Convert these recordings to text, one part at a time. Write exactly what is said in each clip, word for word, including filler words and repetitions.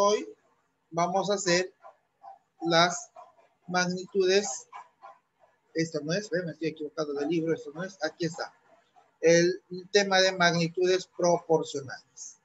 hoy vamos a hacer las magnitudes. Esto no es, me estoy equivocando del libro, esto no es, aquí está. El tema de magnitudes proporcionales.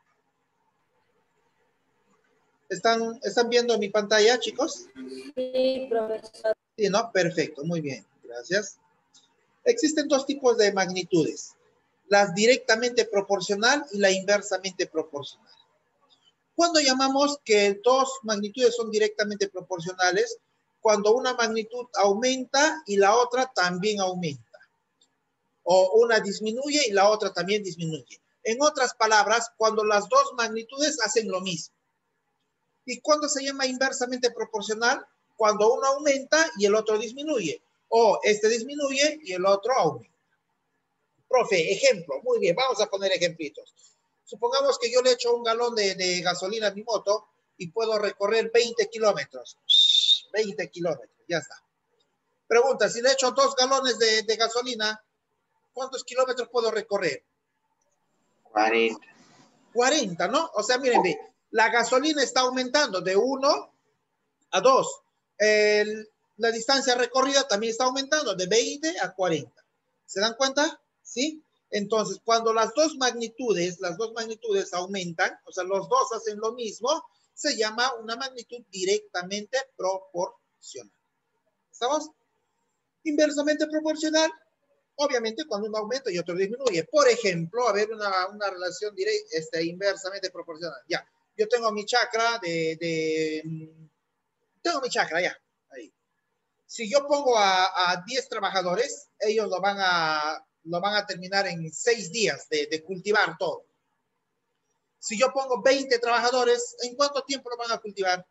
¿Están, ¿Están viendo mi pantalla, chicos? Sí, profesor. Sí, ¿no? Perfecto, muy bien, gracias. Existen dos tipos de magnitudes, las directamente proporcional y la inversamente proporcional. ¿Cuándo llamamos que dos magnitudes son directamente proporcionales? Cuando una magnitud aumenta y la otra también aumenta. O una disminuye y la otra también disminuye. En otras palabras, cuando las dos magnitudes hacen lo mismo. ¿Y cuándo se llama inversamente proporcional? Cuando uno aumenta y el otro disminuye. O este disminuye y el otro aumenta. Profe, ejemplo. Muy bien, vamos a poner ejemplitos. Supongamos que yo le echo un galón de, de gasolina a mi moto y puedo recorrer veinte kilómetros. veinte kilómetros, ya está. Pregunta, si le echo dos galones de, de gasolina, ¿cuántos kilómetros puedo recorrer? cuarenta. cuarenta, ¿no? O sea, miren, ve, la gasolina está aumentando de uno a dos. El, la distancia recorrida también está aumentando de veinte a cuarenta. ¿Se dan cuenta? ¿Sí? Entonces, cuando las dos magnitudes, las dos magnitudes aumentan, o sea, los dos hacen lo mismo, se llama una magnitud directamente proporcional. ¿Estamos? Inversamente proporcional, obviamente cuando uno aumenta y otro disminuye. Por ejemplo, a ver una, una relación directa, este, inversamente proporcional. Ya, yo tengo mi chakra de, de... Tengo mi chakra, ya. Ahí. Si yo pongo a, a diez trabajadores, ellos lo van a, lo van a terminar en seis días de, de cultivar todo. Si yo pongo veinte trabajadores, ¿en cuánto tiempo lo van a cultivar?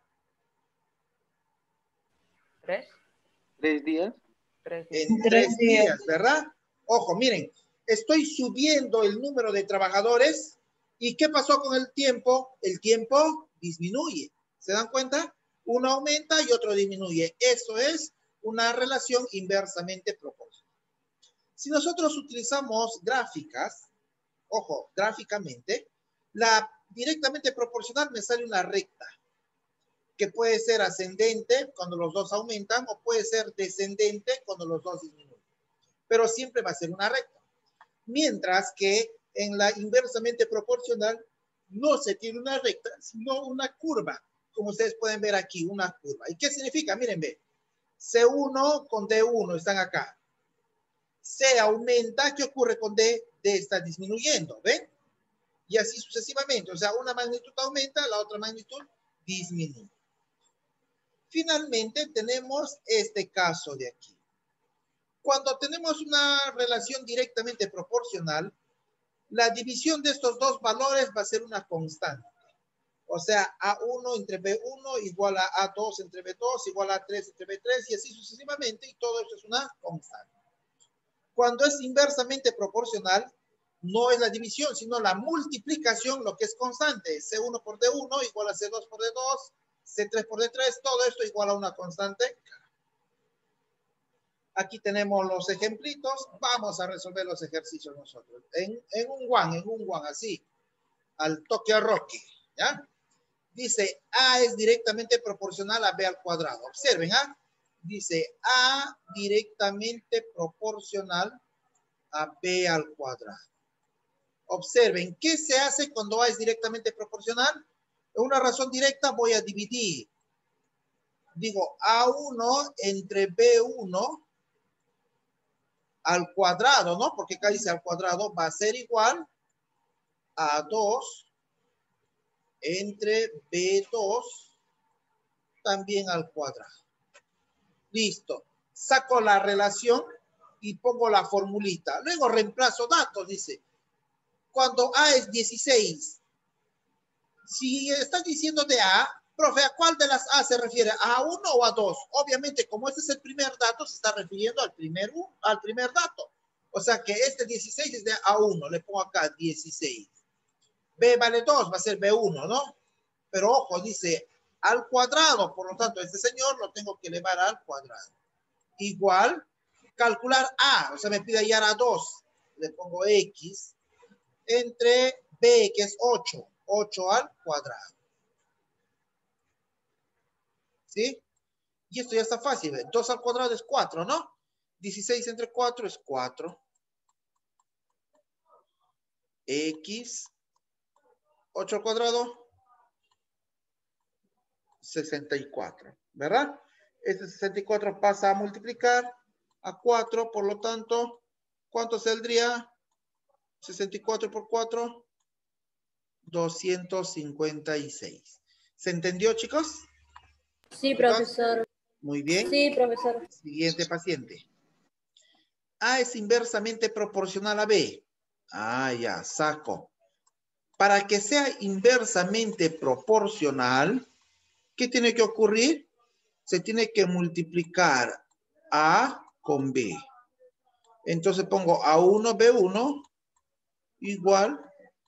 ¿Tres? ¿Tres días? Tres En días. tres días, ¿verdad? Ojo, miren, estoy subiendo el número de trabajadores y ¿qué pasó con el tiempo? El tiempo disminuye. ¿Se dan cuenta? Uno aumenta y otro disminuye. Eso es una relación inversamente proporcional. Si nosotros utilizamos gráficas, ojo, gráficamente, la directamente proporcional me sale una recta, que puede ser ascendente cuando los dos aumentan o puede ser descendente cuando los dos disminuyen. Pero siempre va a ser una recta. Mientras que en la inversamente proporcional no se tiene una recta, sino una curva. Como ustedes pueden ver aquí, una curva. ¿Y qué significa? Miren, ve. C uno con D uno están acá. C aumenta, ¿qué ocurre con D? D está disminuyendo, ¿ven? Y así sucesivamente. O sea, una magnitud aumenta, la otra magnitud disminuye. Finalmente tenemos este caso de aquí. Cuando tenemos una relación directamente proporcional, la división de estos dos valores va a ser una constante. O sea, A uno entre B uno igual a A dos entre B dos igual a A tres entre B tres y así sucesivamente, y todo esto es una constante. Cuando es inversamente proporcional, no es la división, sino la multiplicación, lo que es constante. C uno por D uno igual a C dos por D dos, C tres por D tres, todo esto igual a una constante. Aquí tenemos los ejemplitos. Vamos a resolver los ejercicios nosotros. En, en un one, en un one, así. Al toque a Rocky. ¿Ya? Dice, A es directamente proporcional a B al cuadrado. Observen, ¿ah? Dice, A directamente proporcional a B al cuadrado. Observen, ¿qué se hace cuando A es directamente proporcional? En una razón directa voy a dividir. Digo, A uno entre B uno al cuadrado, ¿no? Porque acá dice al cuadrado, va a ser igual a dos entre B dos también al cuadrado. Listo. Saco la relación y pongo la formulita. Luego reemplazo datos, dice. Cuando A es dieciséis, si estás diciendo de A, profe, ¿a cuál de las A se refiere? ¿A uno o a dos? Obviamente, como este es el primer dato, se está refiriendo al primer, al primer dato. O sea que este dieciséis es de A uno. Le pongo acá dieciséis. B vale dos, va a ser B uno, ¿no? Pero ojo, dice al cuadrado. Por lo tanto, este señor lo tengo que elevar al cuadrado. Igual, calcular A. O sea, me pide hallar a dos. Le pongo X entre B, que es ocho. ocho al cuadrado. ¿sí? Y esto ya está fácil. dos al cuadrado es cuatro, ¿no? dieciséis entre cuatro es cuatro. X, ocho al cuadrado, sesenta y cuatro, ¿verdad? Este sesenta y cuatro pasa a multiplicar a cuatro, por lo tanto, ¿cuánto saldría? sesenta y cuatro por cuatro, doscientos cincuenta y seis. ¿Se entendió, chicos? Sí, profesor. Muy bien. Sí, profesor. Siguiente paciente. A es inversamente proporcional a B. Ah, ya, saco. Para que sea inversamente proporcional, ¿qué tiene que ocurrir? Se tiene que multiplicar A con B. Entonces pongo A uno, B uno igual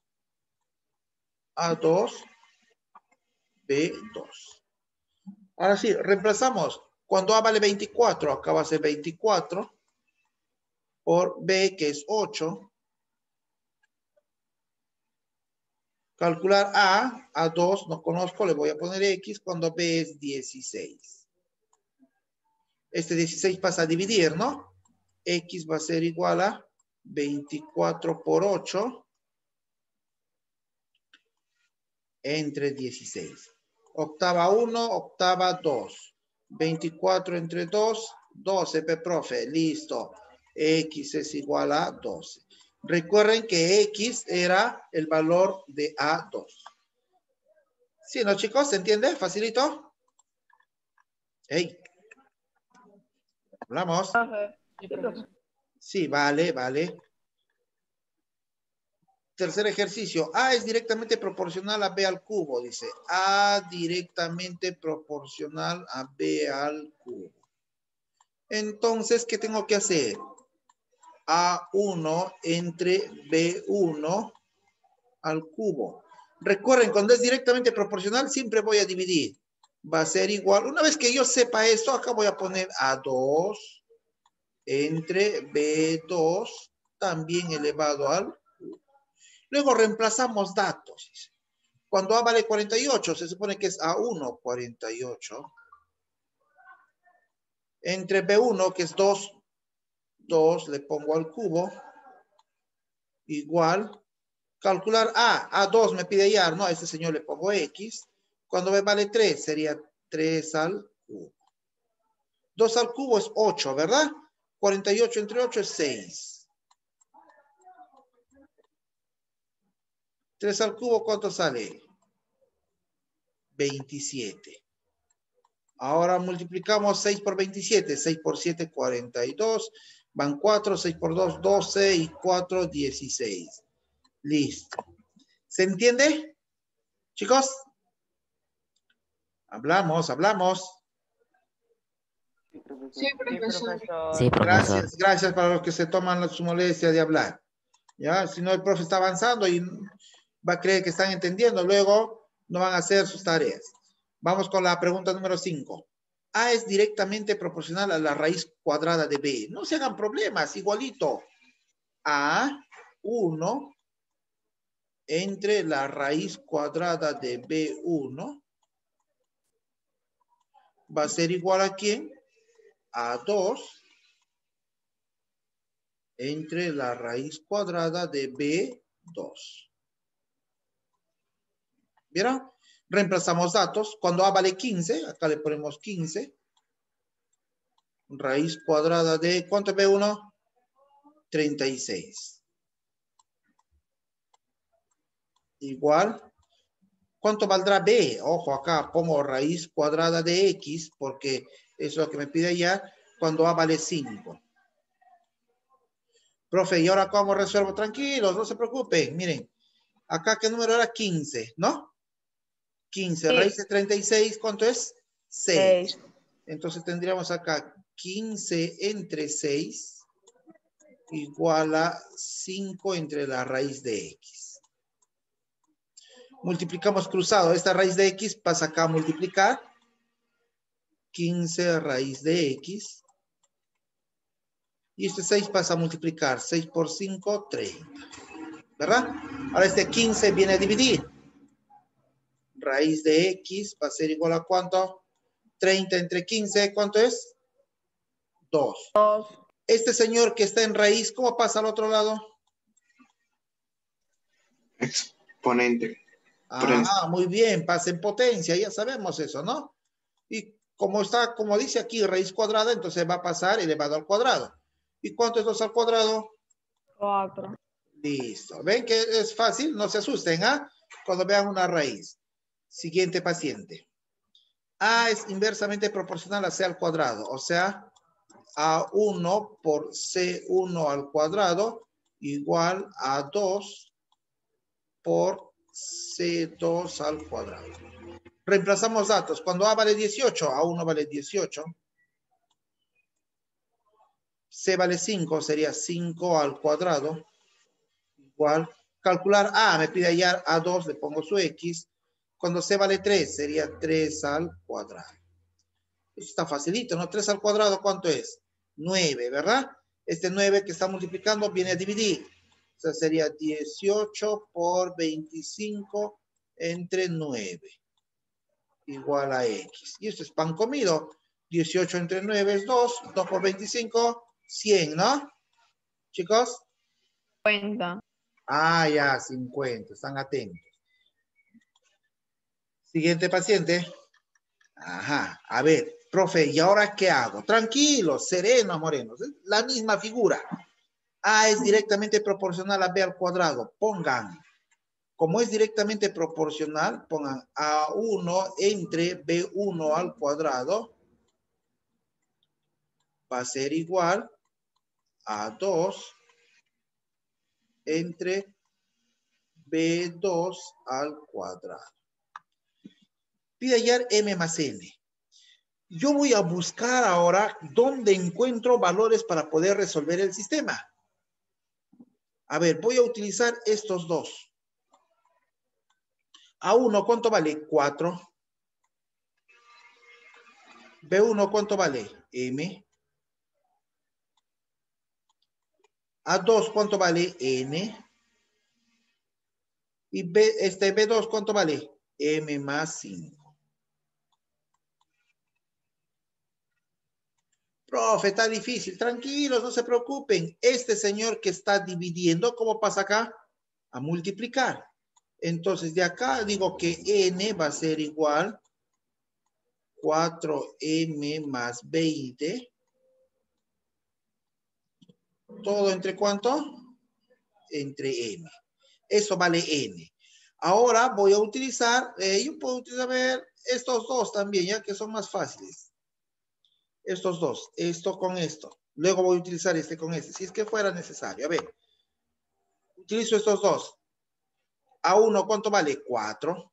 A dos, B dos. Ahora sí, reemplazamos. Cuando A vale veinticuatro, acá va a ser veinticuatro por B, que es ocho. Calcular A, A dos no conozco, le voy a poner X cuando B es dieciséis. Este dieciséis pasa a dividir, ¿no? X va a ser igual a veinticuatro por ocho entre dieciséis. Octava uno, octava dos. veinticuatro entre dos, doce, P, profe, listo. X es igual a doce. Recuerden que X era el valor de A dos. ¿Sí, no, chicos? ¿Se entiende? ¿Facilito? Hey. ¿Hablamos? Sí, profesor. Sí, vale, vale. Tercer ejercicio. A es directamente proporcional a B al cubo, dice. A directamente proporcional a B al cubo. Entonces, ¿qué tengo que hacer? A uno entre B uno al cubo. Recuerden, cuando es directamente proporcional, siempre voy a dividir. Va a ser igual. Una vez que yo sepa esto, acá voy a poner A dos entre B dos, también elevado al cubo. Luego reemplazamos datos. Cuando A vale cuarenta y ocho, se supone que es A uno, cuarenta y ocho. Entre B uno, que es dos, dos, le pongo al cubo. Igual. Calcular A. A dos me pide hallar, ¿no? A este señor le pongo X. Cuando B vale tres, sería tres al cubo. dos al cubo es ocho, ¿verdad? cuarenta y ocho entre ocho es seis. tres al cubo, ¿cuánto sale? veintisiete. Ahora multiplicamos seis por veintisiete. seis por siete, cuarenta y dos. Van cuatro, seis por dos, doce y cuatro, dieciséis. Listo. ¿Se entiende? Chicos. Hablamos, hablamos. Sí, profesor. Sí, profesor. Sí, profesor. Gracias, gracias para los que se toman la- su molestia de hablar. Ya, si no el profe está avanzando y va a creer que están entendiendo, luego no van a hacer sus tareas. Vamos con la pregunta número cinco. A es directamente proporcional a la raíz cuadrada de B. No se hagan problemas, igualito. A uno entre la raíz cuadrada de B uno va a ser igual a ¿quién? A dos entre la raíz cuadrada de B dos. ¿Vieron? Reemplazamos datos. Cuando A vale quince, acá le ponemos quince. Raíz cuadrada de, ¿cuánto es B uno? treinta y seis. Igual. ¿Cuánto valdrá B? Ojo, acá pongo raíz cuadrada de X, porque es lo que me pide ya, cuando A vale cinco. Profe, ¿y ahora cómo resuelvo? Tranquilos, no se preocupen. Miren, acá ¿qué número era? quince, ¿no? quince, Sí. raíz de treinta y seis, ¿cuánto es? seis. Seis. Entonces tendríamos acá quince entre seis igual a cinco entre la raíz de X. Multiplicamos cruzado. Esta raíz de X pasa acá a multiplicar. quince raíz de X. Y este seis pasa a multiplicar. seis por cinco, treinta. ¿Verdad? Ahora este quince viene a dividir. Raíz de X va a ser igual a ¿cuánto? treinta entre quince, ¿cuánto es? dos. dos. Este señor que está en raíz, ¿cómo pasa al otro lado? Exponente. Ah, muy bien, pasa en potencia, ya sabemos eso, ¿no? Y como está, como dice aquí, raíz cuadrada, entonces va a pasar elevado al cuadrado. ¿Y cuánto es dos al cuadrado? cuatro. Listo. ¿Ven que es fácil? No se asusten, ¿ah? Cuando vean una raíz. Siguiente paciente. A es inversamente proporcional a C al cuadrado, o sea, A uno por C uno al cuadrado igual a dos por C dos al cuadrado. Reemplazamos datos. Cuando A vale dieciocho, A uno vale dieciocho. C vale cinco, sería cinco al cuadrado. Igual. Calcular A, me pide hallar A dos, le pongo su X. Cuando C vale tres, sería tres al cuadrado. Eso está facilito, ¿no? tres al cuadrado, ¿cuánto es? nueve, ¿verdad? Este nueve que está multiplicando viene a dividir. O sea, sería dieciocho por veinticinco entre nueve. Igual a X. Y esto es pan comido. dieciocho entre nueve es dos. dos por veinticinco, cien, ¿no? Chicos. cincuenta. Ah, ya, cincuenta. Están atentos. Siguiente paciente. Ajá. A ver, profe, ¿y ahora qué hago? Tranquilo, sereno, morenos. La misma figura. A es directamente proporcional a B al cuadrado. Pongan, como es directamente proporcional, pongan A uno entre B uno al cuadrado. Va a ser igual a dos entre B dos al cuadrado. Pide hallar M más N. Yo voy a buscar ahora dónde encuentro valores para poder resolver el sistema. A ver, voy a utilizar estos dos. A uno, ¿cuánto vale? cuatro. B uno, ¿cuánto vale? M. A dos, ¿cuánto vale? N. Y B, este B dos, ¿cuánto vale? M más cinco. Profe, está difícil. Tranquilos, no se preocupen. Este señor que está dividiendo, ¿cómo pasa acá? A multiplicar. Entonces, de acá digo que N va a ser igual cuatro M más veinte. ¿Todo entre cuánto? Entre M. Eso vale N. Ahora voy a utilizar, eh, yo puedo utilizar ver, estos dos también, ya que son más fáciles. Estos dos, esto con esto. Luego voy a utilizar este con este, si es que fuera necesario. A ver, utilizo estos dos. A uno, ¿cuánto vale? cuatro.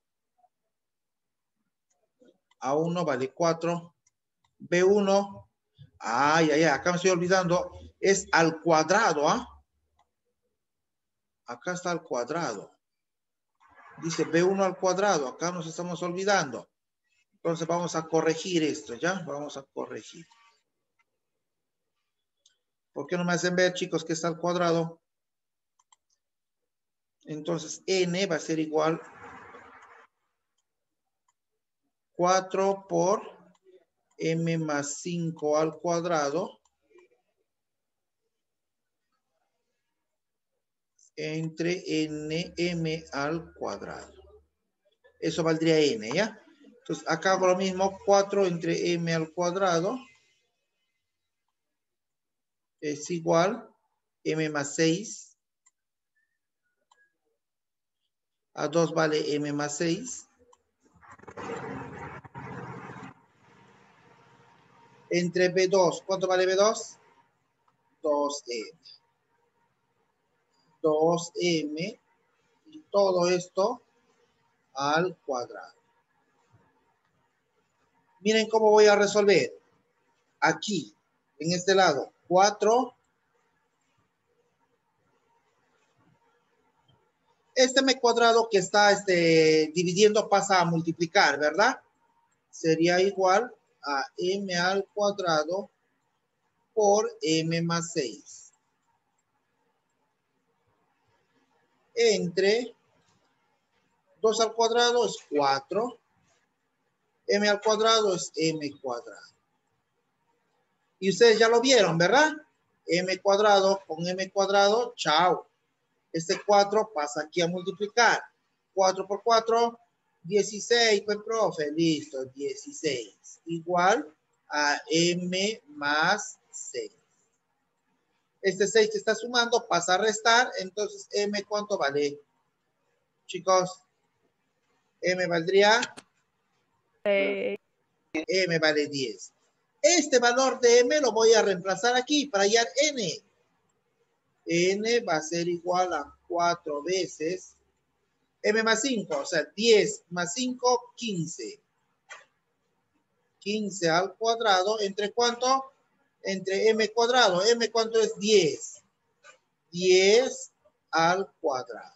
A uno vale cuatro. B uno, ay, ay, ay, acá me estoy olvidando. Es al cuadrado, ¿ah? Acá está al cuadrado. Dice B uno al cuadrado. Acá nos estamos olvidando. Entonces vamos a corregir esto, ¿ya? Vamos a corregir. ¿Por qué no me hacen ver, chicos, que está al cuadrado? Entonces, N va a ser igual cuatro por M más cinco al cuadrado entre N M al cuadrado. Eso valdría N, ¿ya? Entonces, acá hago lo mismo, cuatro entre M al cuadrado es igual M más seis. A dos vale M más seis. Entre B dos, ¿cuánto vale B dos? dos M. dos M y todo esto al cuadrado. Miren cómo voy a resolver. Aquí, en este lado, cuatro. Este M cuadrado que está este, dividiendo pasa a multiplicar, ¿verdad? Sería igual a M al cuadrado por M más seis. Entre dos al cuadrado es cuatro. M al cuadrado es M cuadrado. Y ustedes ya lo vieron, ¿verdad? M cuadrado con M cuadrado, chao. Este cuatro pasa aquí a multiplicar. cuatro por cuatro, dieciséis, pues profe, listo, dieciséis. Igual a M más seis. Este seis que está sumando pasa a restar, entonces M, ¿cuánto vale? Chicos, M valdría, Eh, M vale diez. Este valor de M lo voy a reemplazar aquí para hallar N. N va a ser igual a cuatro veces M más cinco, o sea, diez más cinco, quince. quince al cuadrado, ¿entre cuánto? Entre M cuadrado. M, ¿cuánto es? diez. diez al cuadrado.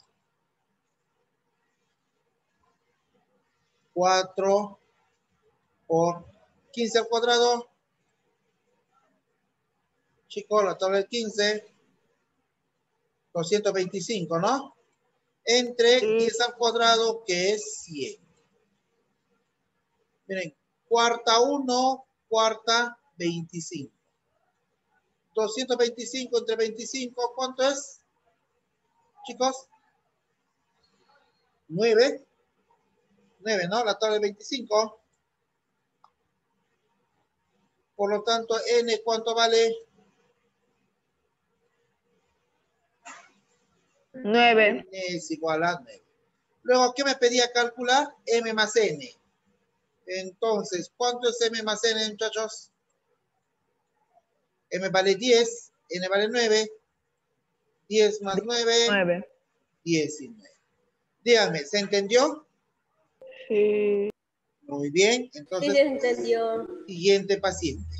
cuatro por quince al cuadrado. Chicos, la tabla del quince. doscientos veinticinco, ¿no? Entre diez al cuadrado, que es cien. Miren, cuarta uno, cuarta veinticinco. doscientos veinticinco entre veinticinco, ¿cuánto es? Chicos, nueve. nueve, ¿no? La tabla de veinticinco. Por lo tanto, N, ¿cuánto vale? nueve. N es igual a nueve. Luego, ¿qué me pedía calcular? M más N. Entonces, ¿cuánto es M más N, muchachos? M vale diez, N vale nueve. diez más nueve, nueve. diecinueve. Díganme, ¿se entendió? Sí. Muy bien. Entonces, Sí, se entendió. siguiente paciente.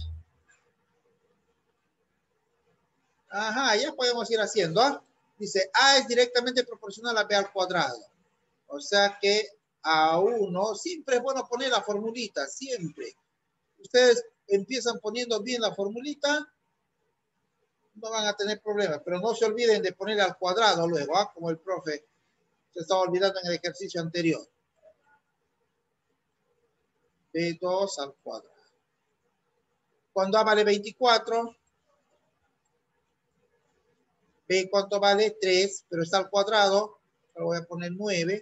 Ajá, ya podemos ir haciendo. ¿Ah? Dice, A es directamente proporcional a B al cuadrado. O sea que A uno, siempre es bueno poner la formulita, siempre. Ustedes empiezan poniendo bien la formulita, no van a tener problemas, pero no se olviden de poner al cuadrado luego, ¿ah? Como el profe se estaba olvidando en el ejercicio anterior. B dos al cuadrado. Cuando A vale veinticuatro, B cuánto vale tres, pero está al cuadrado, lo voy a poner nueve.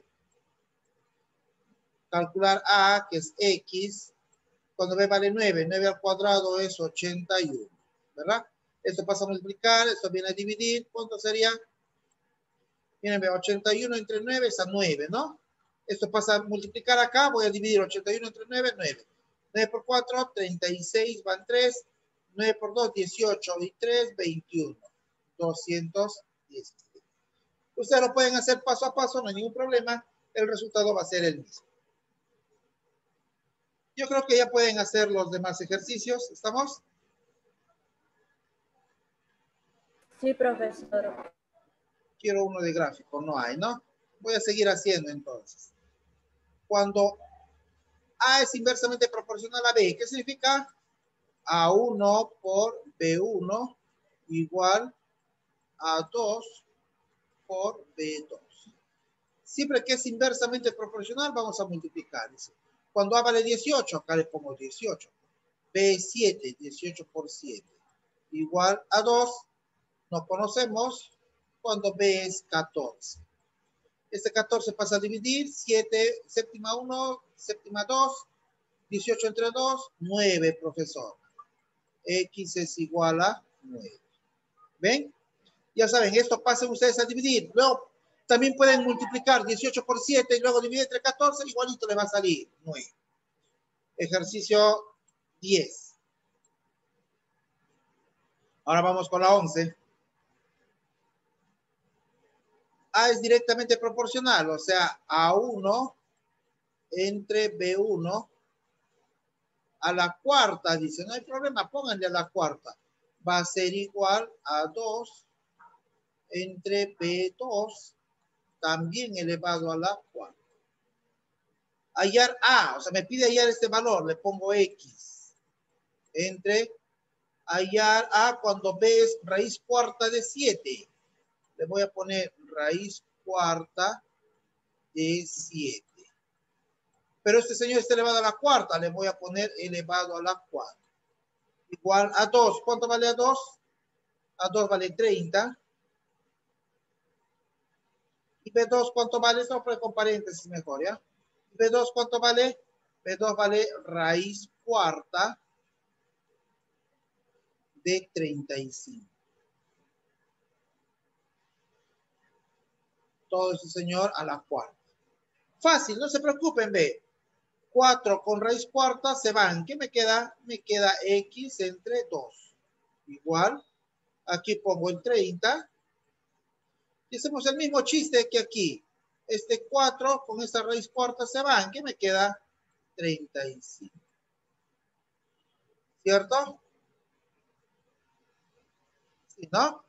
Calcular A, que es X, cuando B vale nueve, nueve al cuadrado es ochenta y uno, ¿verdad? Esto pasa a multiplicar, esto viene a dividir, ¿cuánto sería? Miren, ochenta y uno entre nueve es a nueve, ¿no? Esto pasa a multiplicar acá, voy a dividir ochenta y uno entre nueve, nueve. nueve por cuatro, treinta y seis, van tres. nueve por dos, dieciocho y tres, veintiuno. doscientos dieciséis. Ustedes lo pueden hacer paso a paso, no hay ningún problema. El resultado va a ser el mismo. Yo creo que ya pueden hacer los demás ejercicios. ¿Estamos? Sí, profesor. Quiero uno de gráfico. No hay, ¿no? Voy a seguir haciendo entonces. Cuando A es inversamente proporcional a B, ¿qué significa? A uno por B uno igual a dos por B dos. Siempre que es inversamente proporcional, vamos a multiplicar. Cuando A vale dieciocho, acá le pongo dieciocho. B es siete, dieciocho por siete. Igual a dos, no conocemos, cuando B es catorce. Este catorce pasa a dividir, siete, séptima uno, séptima dos, dieciocho entre dos, nueve, profesor. X es igual a nueve. ¿Ven? Ya saben, esto pasen ustedes a dividir. Luego, también pueden multiplicar dieciocho por siete y luego dividir entre catorce, igualito le va a salir nueve. Ejercicio diez. Ahora vamos con la once. A es directamente proporcional, o sea, A uno entre B uno a la cuarta, dice, no hay problema, pónganle a la cuarta. Va a ser igual a dos entre B dos, también elevado a la cuarta. Hallar A, o sea, me pide hallar este valor, le pongo X. Entre hallar A cuando B es raíz cuarta de siete. Le voy a poner raíz cuarta de siete. Pero este señor está elevado a la cuarta. Le voy a poner elevado a la cuarta. Igual a dos. ¿Cuánto vale a dos? A dos vale treinta. ¿Y B dos cuánto vale? Esto fue con paréntesis mejor, ¿ya? ¿B dos cuánto vale? B dos vale raíz cuarta de treinta y cinco. Todo ese señor a la cuarta. Fácil, no se preocupen, ve. cuatro con raíz cuarta se van. ¿Qué me queda? Me queda X entre dos. Igual, aquí pongo el treinta. Y hacemos el mismo chiste que aquí. Este cuatro con esta raíz cuarta se van. ¿Qué me queda? treinta y cinco. ¿Cierto? ¿Sí, no?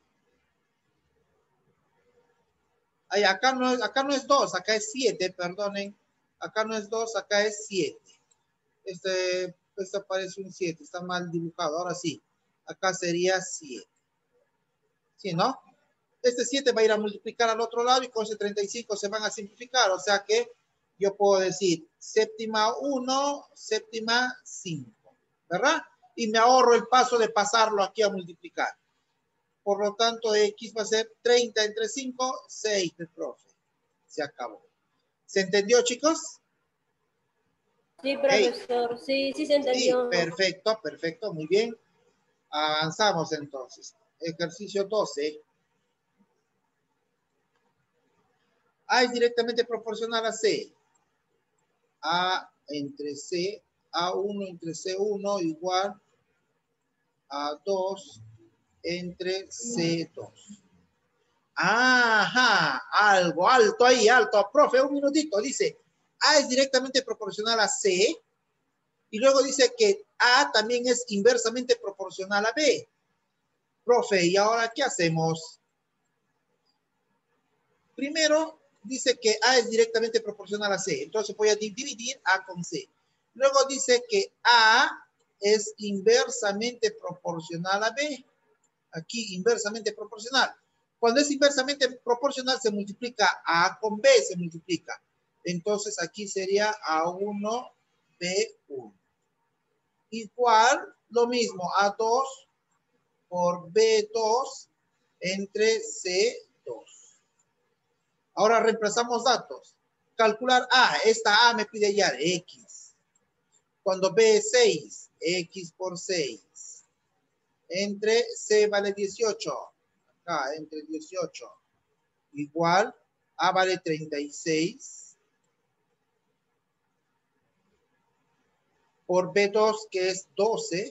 Ay, acá no, acá no es dos, acá es siete, perdonen. Acá no es dos, acá es siete. Este, este parece un siete, está mal dibujado. Ahora sí, acá sería siete. ¿Sí, no? Este siete va a ir a multiplicar al otro lado y con ese treinta y cinco se van a simplificar. O sea que yo puedo decir séptima uno, séptima cinco, ¿verdad? Y me ahorro el paso de pasarlo aquí a multiplicar. Por lo tanto, X va a ser treinta entre cinco, seis, el profe. Se acabó. ¿Se entendió, chicos? Sí, profesor. Sí, sí se Sí, entendió. perfecto, perfecto, muy bien. Avanzamos entonces. Ejercicio doce. A es directamente proporcional a C. A entre C, A uno entre C uno igual a dos entre C dos. Ajá, algo, alto ahí, alto. Profe, un minutito. Dice, A es directamente proporcional a C y luego dice que A también es inversamente proporcional a B. Profe, ¿y ahora qué hacemos? Primero, dice que A es directamente proporcional a C. Entonces voy a dividir A con C. Luego dice que A es inversamente proporcional a B. Aquí, inversamente proporcional. Cuando es inversamente proporcional, se multiplica A con B, se multiplica. Entonces, aquí sería A uno, B uno. Igual, lo mismo, A dos por B dos entre C dos. Ahora reemplazamos datos. Calcular A. Esta A me pide hallar X. Cuando B es seis, X por seis. Entre C vale dieciocho. Acá, entre dieciocho. Igual, A vale treinta y seis. Por B dos, que es doce.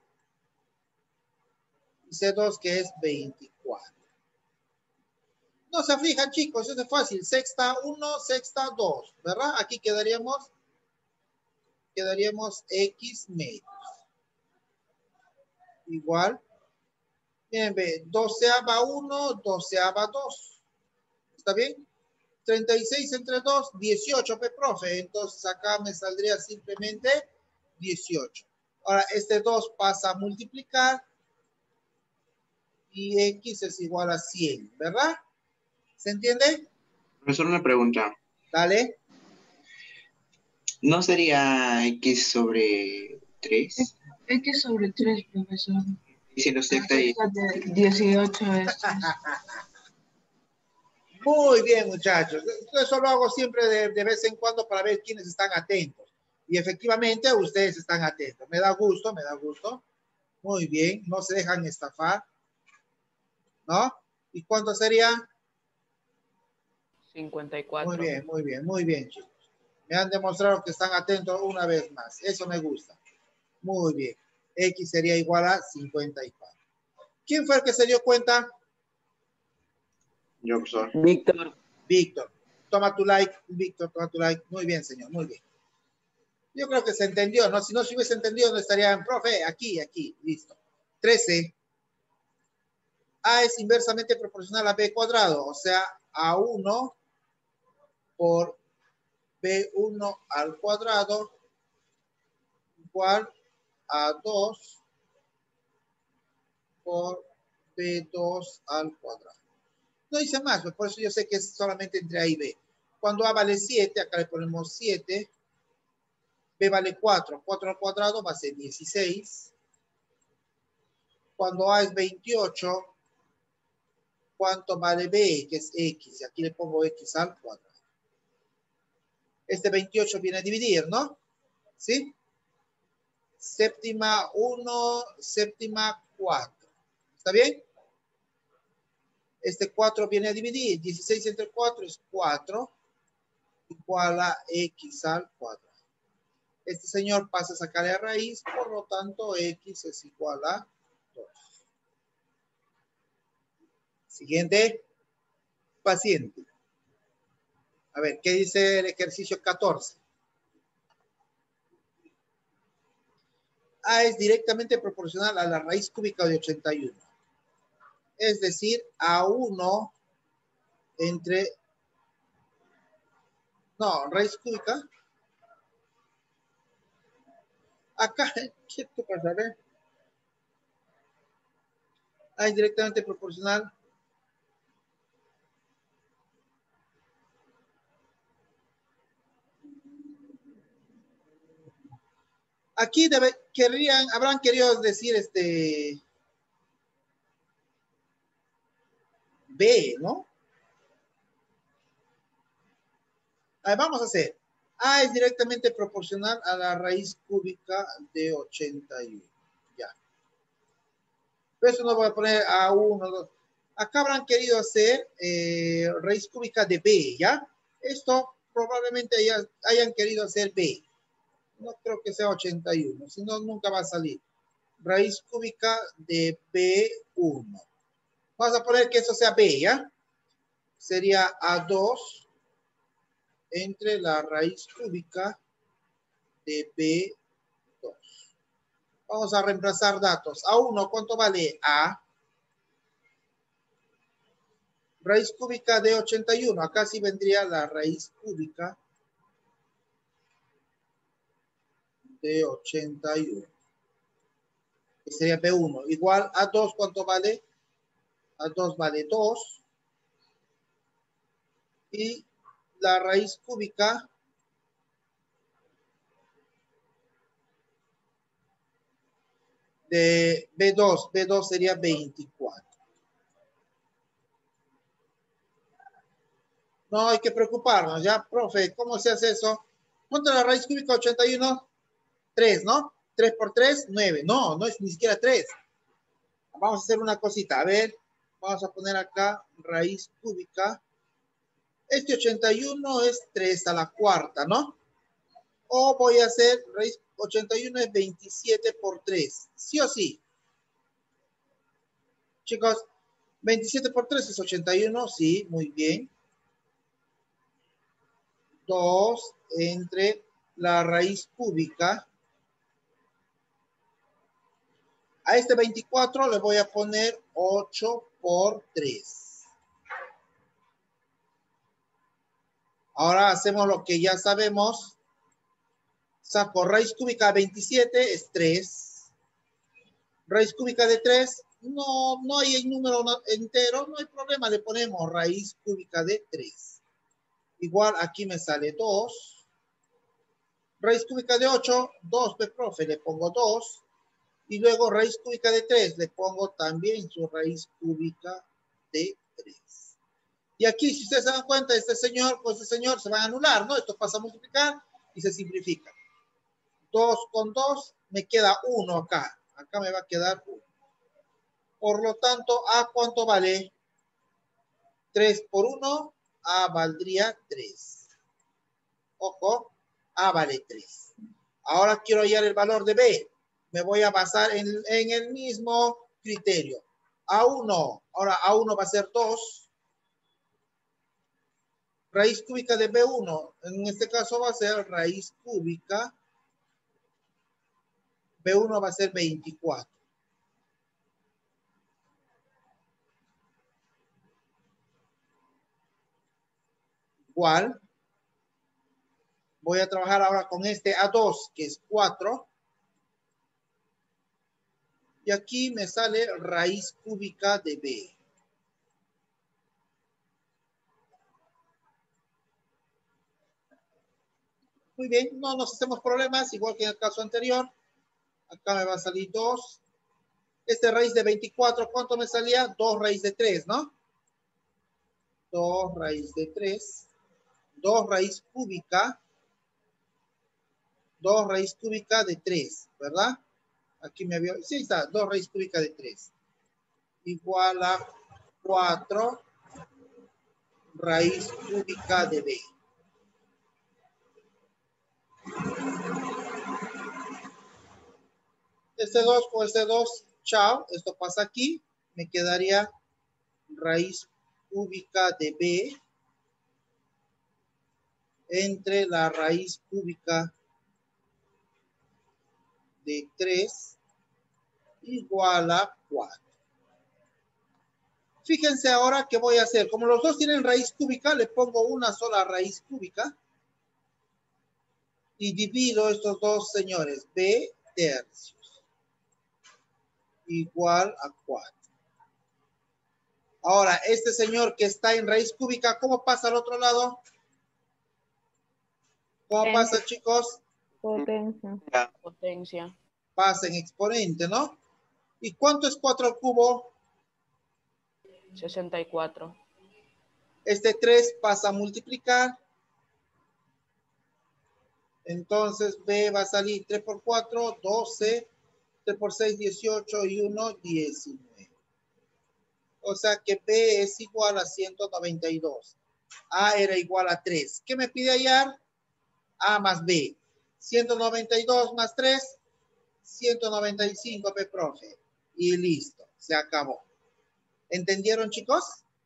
Y C dos, que es veinticuatro. No se aflijan, chicos, eso es fácil. Sexta uno, sexta dos, ¿verdad? Aquí quedaríamos, quedaríamos X medios. Igual, miren, ve, doceava uno, doceava dos. ¿Está bien? treinta y seis entre dos, dieciocho, pe, profe. Entonces acá me saldría simplemente dieciocho. Ahora, este dos pasa a multiplicar y X es igual a cien, ¿verdad? ¿Se entiende? Profesor, una pregunta. Dale. ¿No sería X sobre tres? X sobre tres, profesor. Diciendo sexta y... De dieciocho es. Muy bien, muchachos. Eso lo hago siempre de, de vez en cuando para ver quiénes están atentos. Y efectivamente ustedes están atentos. Me da gusto, me da gusto. Muy bien, no se dejan estafar. ¿No? ¿Y cuánto sería? cincuenta y cuatro. Muy bien, muy bien, muy bien, chicos. Me han demostrado que están atentos una vez más. Eso me gusta. Muy bien. X sería igual a cincuenta y cuatro. ¿Quién fue el que se dio cuenta? Yo, profesor. Víctor. Víctor. Toma tu like, Víctor, toma tu like. Muy bien, señor, muy bien. Yo creo que se entendió, ¿no? Si no se hubiese entendido, no estaría en profe. Aquí, aquí, listo. trece. A es inversamente proporcional a B cuadrado, o sea, A uno por B uno al cuadrado igual a dos por B dos al cuadrado. No dice más, por eso yo sé que es solamente entre A y B. Cuando A vale siete, acá le ponemos siete, B vale cuatro. cuatro al cuadrado va a ser dieciséis. Cuando A es veintiocho, ¿cuánto vale B? Que es X. Y aquí le pongo X al cuadrado. Este veintiocho viene a dividir, ¿no? ¿Sí? Séptima uno, séptima cuatro. ¿Está bien? Este cuatro viene a dividir. dieciséis entre cuatro es cuatro. Igual a X al cuadrado. Este señor pasa a sacar la raíz, por lo tanto X es igual a dos. Siguiente paciente. A ver, ¿qué dice el ejercicio catorce? A es directamente proporcional a la raíz cúbica de ochenta y uno. Es decir, A uno entre... No, raíz cúbica. Acá, ¿qué te pasa? A ver. A es directamente proporcional. Aquí debe, querrían, habrán querido decir este B, ¿no? A ver, vamos a hacer. A es directamente proporcional a la raíz cúbica de ochenta y uno. Ya. Por eso no voy a poner A uno, dos. Acá habrán querido hacer eh, raíz cúbica de B, ¿ya? Esto probablemente hayan, hayan querido hacer B. No creo que sea ochenta y uno, si no, nunca va a salir. Raíz cúbica de B uno. Vamos a poner que eso sea B, ¿ya? Sería A dos entre la raíz cúbica de B dos. Vamos a reemplazar datos. A uno, ¿cuánto vale A? Raíz cúbica de ochenta y uno. Acá sí vendría la raíz cúbica de ochenta y uno. Que sería B uno. Igual A dos, ¿cuánto vale? A dos vale dos. Y la raíz cúbica de B dos. B dos sería veinticuatro. No hay que preocuparnos, ya, profe, ¿cómo se hace eso? ¿Cuánto es la raíz cúbica ochenta y uno? tres, ¿no? tres por tres, nueve. No, no es ni siquiera tres. Vamos a hacer una cosita. A ver, vamos a poner acá raíz cúbica. Este ochenta y uno es tres a la cuarta, ¿no? O voy a hacer raíz ochenta y uno es veintisiete por tres. ¿Sí o sí? Chicos, veintisiete por tres es ochenta y uno. Sí, muy bien. dos entre la raíz cúbica. A este veinticuatro le voy a poner ocho por tres. Ahora hacemos lo que ya sabemos. Saco raíz cúbica de veintisiete es tres. Raíz cúbica de tres, no, no hay número entero, no hay problema, le ponemos raíz cúbica de tres. Igual aquí me sale dos. Raíz cúbica de ocho, dos, profe, le pongo dos. Y luego raíz cúbica de tres, le pongo también su raíz cúbica de tres. Y aquí, si ustedes se dan cuenta, este señor, pues este señor se va a anular, ¿no? Esto pasa a multiplicar y se simplifica. dos con dos, me queda uno acá. Acá me va a quedar uno. Por lo tanto, ¿A cuánto vale? tres por uno, A valdría tres. Ojo, A vale tres. Ahora quiero hallar el valor de B. Me voy a basar en, en el mismo criterio. A uno, ahora A uno va a ser dos. Raíz cúbica de B uno, en este caso va a ser raíz cúbica. B uno va a ser veinticuatro. Igual, voy a trabajar ahora con este A dos, que es cuatro. Y aquí me sale raíz cúbica de B. Muy bien, no nos hacemos problemas, igual que en el caso anterior. Acá me va a salir dos. Este raíz de veinticuatro, ¿cuánto me salía? dos raíz de tres, ¿no? dos raíz de tres. dos raíz cúbica. dos raíz cúbica de tres, ¿verdad? Aquí me había... Sí, está, dos raíz cúbica de tres. Igual a cuatro raíz cúbica de b. Este dos con este dos, chao, esto pasa aquí, me quedaría raíz cúbica de b entre la raíz cúbica de tres igual a cuatro. Fíjense ahora qué voy a hacer. Como los dos tienen raíz cúbica, le pongo una sola raíz cúbica y divido estos dos señores, b tercios igual a cuatro. Ahora, este señor que está en raíz cúbica, ¿cómo pasa al otro lado? ¿Cómo pasa, chicos? Potencia. Potencia. Pasa en exponente, ¿no? ¿Y cuánto es cuatro al cubo? sesenta y cuatro. Este tres pasa a multiplicar. Entonces, b va a salir tres por cuatro, doce. tres por seis, dieciocho. Y uno, diecinueve. O sea que b es igual a ciento noventa y dos. A era igual a tres. ¿Qué me pide hallar? A más b. ciento noventa y dos más tres, ciento noventa y cinco, P, profe. Y listo, se acabó. ¿Entendieron, chicos?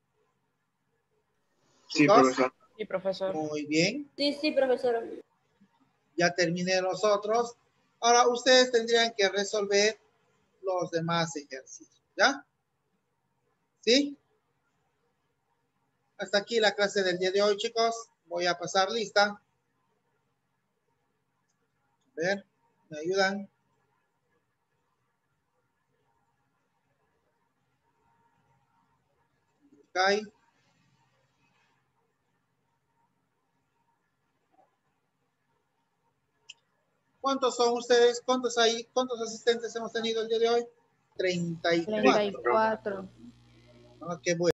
Sí, ¿Chicos? profesor. Sí, profesor. Muy bien. Sí, sí, profesor. Ya terminé los otros. Ahora ustedes tendrían que resolver los demás ejercicios, ¿ya? ¿Sí? Hasta aquí la clase del día de hoy, chicos. Voy a pasar lista. A ver, ¿me ayudan? Okay. ¿Cuántos son ustedes? ¿Cuántos hay? ¿Cuántos asistentes hemos tenido el día de hoy? treinta y cuatro. treinta y cuatro. Ah, qué bueno.